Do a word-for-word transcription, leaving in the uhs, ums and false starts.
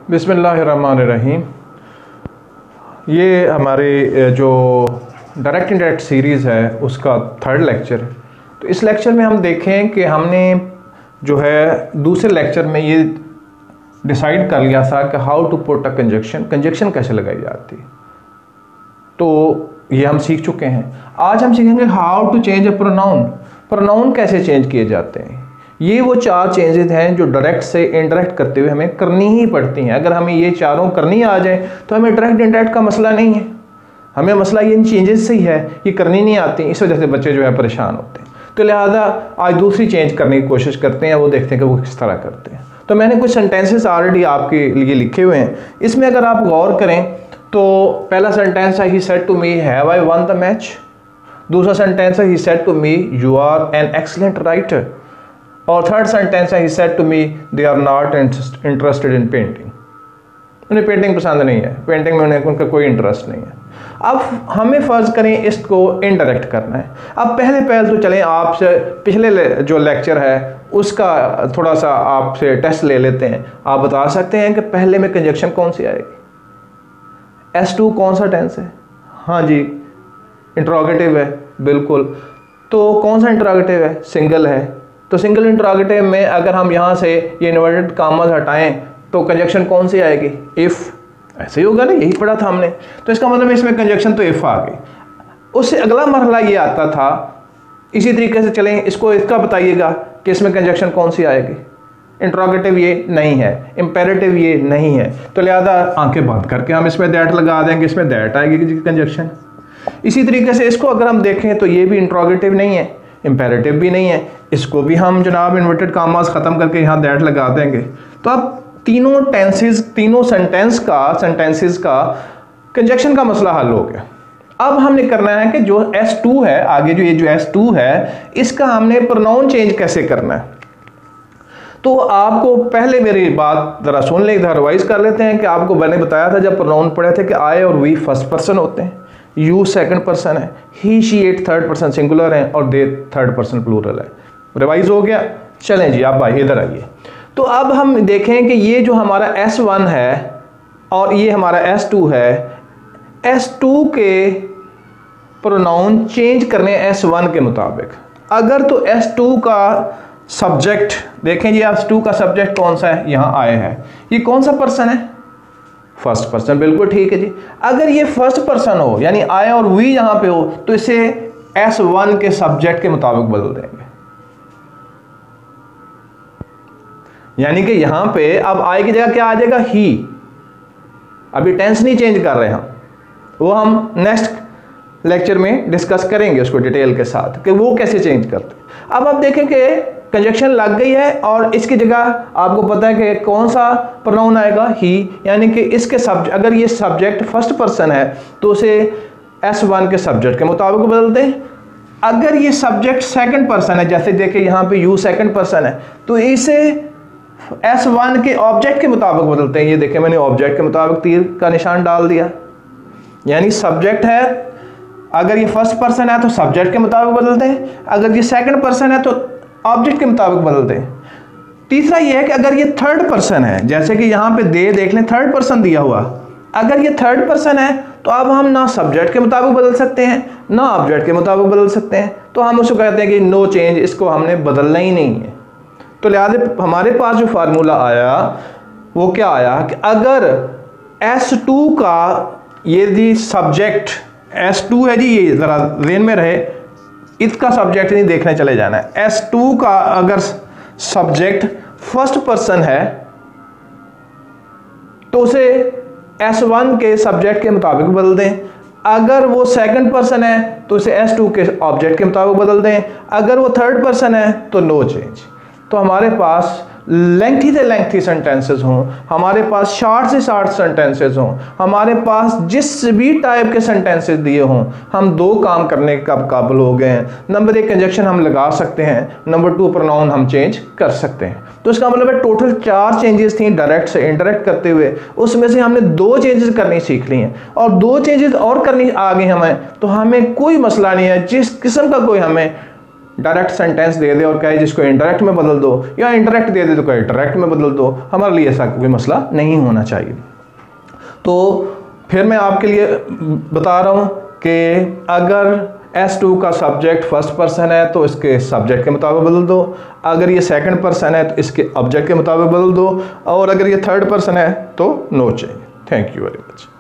बिस्मिल्लाहिर्रहमानिर्रहीम। ये हमारे जो डायरेक्ट इनडायरेक्ट सीरीज़ है उसका थर्ड लेक्चर है। तो इस लेक्चर में हम देखें कि हमने जो है दूसरे लेक्चर में ये डिसाइड कर लिया था कि how to put a conjunction conjunction कैसे लगाई जाती है। तो ये हम सीख चुके हैं। आज हम सीखेंगे how to change a pronoun. Pronoun कैसे चेंज किए जाते हैं। ये वो चार चेंजेस हैं जो डायरेक्ट से इनडायरेक्ट करते हुए हमें करनी ही पड़ती हैं। अगर हमें ये चारों करनी आ जाए तो हमें डायरेक्ट इनडायरेक्ट का मसला नहीं है, हमें मसला ये इन चेंजेस से ही है, ये करनी नहीं आती, इस वजह से बच्चे जो है परेशान होते हैं। तो लिहाजा आज दूसरी चेंज करने की कोशिश करते हैं, वो देखते हैं कि वो किस तरह करते हैं। तो मैंने कुछ सेंटेंसेस ऑलरेडी आपके लिए लिखे हुए हैं। इसमें अगर आप गौर करें तो पहला सेंटेंस है he said to me have I won the match. दूसरा सेंटेंस है he said to me you are an excellent writer. और थर्ड सेंटेंस है he said to me they are not interested in painting. उन्हें painting पसंद नहीं है, painting में उन्हें उनका कोई इंटरेस्ट नहीं है। अब हमें फ़र्ज़ करें इसको इनडायरेक्ट करना है। अब पहले पहले तो चलें आपसे पिछले जो लेक्चर है उसका थोड़ा सा आपसे टेस्ट ले लेते हैं। आप बता सकते हैं कि पहले में कंजक्शन कौन सी आएगी। एस टू कौन सा टेंस है? हाँ जी, इंट्रोगेटिव है, बिल्कुल। तो कौन सा इंट्रोगेटिव है? सिंगल है। तो सिंगल इंट्रोगेटिव में अगर हम यहाँ से ये इन्वर्टेड कामास हटाएं तो कंजक्शन कौन सी आएगी? इफ़। ऐसे ही होगा ना, यही पढ़ा था हमने। तो इसका मतलब इसमें कंजक्शन तो इफ़ आ गई। उससे अगला मरहला ये आता था, इसी तरीके से चलें, इसको इसका बताइएगा कि इसमें कंजक्शन कौन सी आएगी। इंट्रोगेटिव ये नहीं है, इम्पेरेटिव ये नहीं है, तो लिहाजा आंखें बंद करके हम इसमें दैट लगा देंगे, इसमें दैट आएगी कंजक्शन। इसी तरीके से इसको अगर हम देखें तो ये भी इंट्रोगेटिव नहीं है, इम्पेरेटिव भी नहीं है, इसको भी हम जनाब इन्वर्टेड कामास ख़त्म करके यहाँ दैट लगा देंगे। तो अब तीनों टेंसेस, तीनों सेंटेंस का सेंटेंसेस का कंजक्शन का मसला हल हो गया। अब हमने करना है कि जो एस टू है, आगे जो ये जो एस टू है, इसका हमने प्रोनाउन चेंज कैसे करना है। तो आपको पहले मेरी बात ज़रा सुन ले, इधर रिवाइज कर लेते हैं कि आपको मैंने बताया था जब प्रोनाउन पढ़े थे कि आई और वी फर्स्ट पर्सन होते हैं, यू सेकंड पर्सन है, he she it third person singular है और दे थर्ड पर्सन प्लूरल है। रिवाइज हो गया। चलें जी, आप भाई इधर आइए। तो अब हम देखें कि ये जो हमारा एस वन है और ये हमारा एस टू है, एस टू के प्रोनाउन चेंज करने एस वन के मुताबिक। अगर तो एस टू का सब्जेक्ट देखें जी, एस टू का सब्जेक्ट कौन सा है? यहाँ आए है। ये कौन सा पर्सन है? फर्स्ट पर्सन, बिल्कुल ठीक है जी। अगर ये फर्स्ट पर्सन हो यानी आई और वी यहाँ पे हो तो इसे एस वन के सब्जेक्ट के मुताबिक बदल देंगे। यानी कि यहाँ पे अब आई की जगह क्या आ जाएगा? ही। अभी टेंस नहीं चेंज कर रहे हम, वो हम नेक्स्ट लेक्चर में डिस्कस करेंगे उसको डिटेल के साथ कि वो कैसे चेंज करते हैं। अब आप देखें कि कंजक्शन लग गई है और इसकी जगह आपको पता है कि कौन सा प्रोनाउन आएगा? ही। यानी कि इसके सब्जेक्ट, अगर ये सब्जेक्ट फर्स्ट पर्सन है तो उसे एस वन के सब्जेक्ट के मुताबिक बदल दें। अगर ये सब्जेक्ट सेकंड पर्सन है, जैसे देखें यहाँ पे यू सेकंड पर्सन है, तो इसे एस वन के ऑब्जेक्ट के मुताबिक बदलते हैं। ये देखें मैंने ऑब्जेक्ट के मुताबिक तीर का निशान डाल दिया। यानी सब्जेक्ट है, अगर ये फर्स्ट पर्सन है तो सब्जेक्ट के मुताबिक बदलते हैं, अगर ये सेकंड पर्सन है तो ऑब्जेक्ट के मुताबिक बदलते हैं। तीसरा ये है कि अगर ये थर्ड पर्सन है, जैसे कि यहाँ पे दे देख लें थर्ड पर्सन दिया हुआ, अगर ये थर्ड पर्सन है तो अब हम ना सब्जेक्ट के मुताबिक बदल सकते हैं ना ऑब्जेक्ट के मुताबिक बदल सकते हैं। तो हम उसको कहते हैं कि नो चेंज, इसको हमने बदलना ही नहीं है। तो लिहाजा हमारे पास जो फार्मूला आया वो क्या आया कि अगर एस टू का ये जी सब्जेक्ट एस टू है जी, ये ज़रा ज़हन में रहे, इसका सब्जेक्ट नहीं देखने चले जाना है। एस टू का अगर सब्जेक्ट फर्स्ट पर्सन है तो उसे एस वन के सब्जेक्ट के मुताबिक बदल दें। अगर वो सेकंड पर्सन है तो उसे एस टू के ऑब्जेक्ट के मुताबिक बदल दें। अगर वो थर्ड पर्सन है तो नो चेंज। तो हमारे पास लेंथी से लेंथी सेंटेंसेस हों, हमारे पास शॉर्ट से शॉर्ट सेंटेंसेस हों, हमारे पास जिस भी टाइप के सेंटेंसेस दिए हों, हम दो काम करने के काबिल हो गए हैं। नंबर एक, कंजक्शन हम लगा सकते हैं, नंबर टू, प्रोनाउन हम चेंज कर सकते हैं। तो इसका मतलब है टोटल चार चेंजेस थी डायरेक्ट से इनडायरेक्ट करते हुए, उसमें से हमने दो चेंजेस करनी सीख ली हैं और दो चेंजेस और करनी आ गई हमें, तो हमें कोई मसला नहीं है। जिस किस्म का कोई हमें डायरेक्ट सेंटेंस दे दे और कहे जिसको इंडायरेक्ट में बदल दो, या इंडायरेक्ट दे दे तो कहे डायरेक्ट में बदल दो, हमारे लिए ऐसा कोई मसला नहीं होना चाहिए। तो फिर मैं आपके लिए बता रहा हूँ कि अगर एस टू का सब्जेक्ट फर्स्ट पर्सन है तो इसके सब्जेक्ट के मुताबिक बदल दो, अगर ये सेकंड पर्सन है तो इसके ऑब्जेक्ट के मुताबिक बदल दो, और अगर ये थर्ड पर्सन है तो no change. Thank you very much.